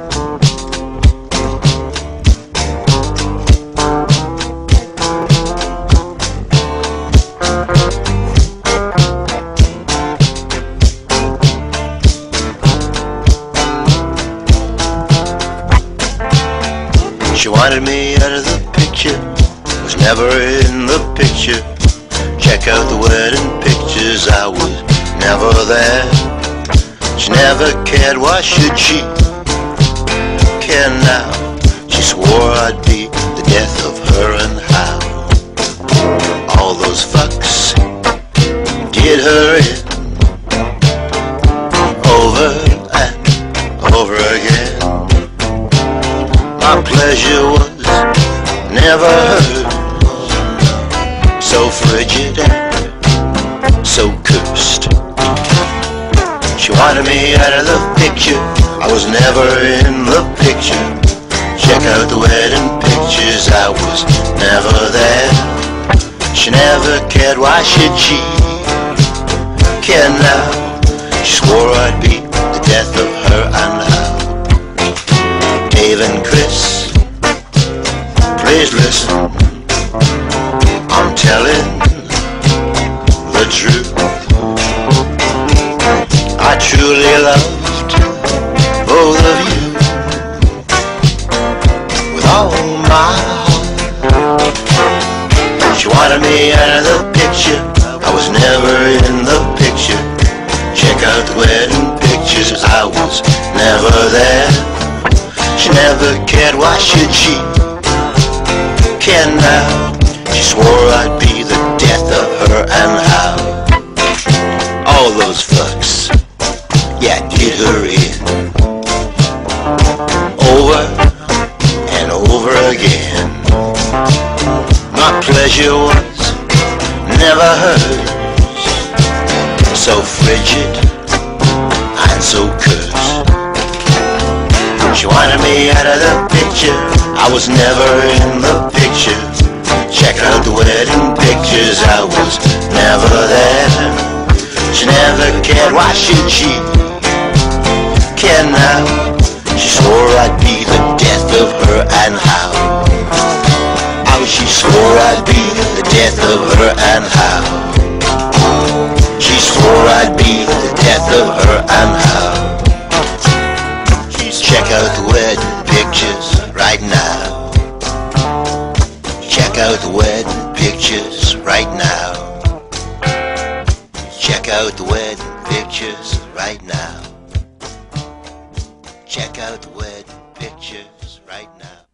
She wanted me out of the picture, was never in the picture. Check out the wedding pictures, I was never there. She never cared, why should she care now? She swore I'd be the death of her, and how all those fucks did her in over and over again. My pleasure was never hers, so frigid and so cursed. She wanted me out of the picture, I was never in the picture. Check out the wedding pictures, I was never there. She never cared, why should she care now? She swore I'd be the death of her, and how Dave and Chris, please listen, I'm telling the truth. I truly loved both of you with all my heart. She wanted me out of the picture, I was never in the picture. Check out the wedding pictures, I was never there. She never cared, why should she care now? She swore I'd be the death of her, and how all those fucks, yeah, did her in over and over again. My pleasure was never hers, so frigid and so cursed. She wanted me out of the picture, I was never in the picture. Check out the wedding pictures, I was never there. She never cared, why should she care now? She swore I'd be the death of her, and how she swore I'd be the death of her, and how she swore I'd be the death of her, and how. Check out the wedding pictures right now. Check out the wedding pictures right now. Check out the wedding pictures right now. Check out the wedding pictures right now.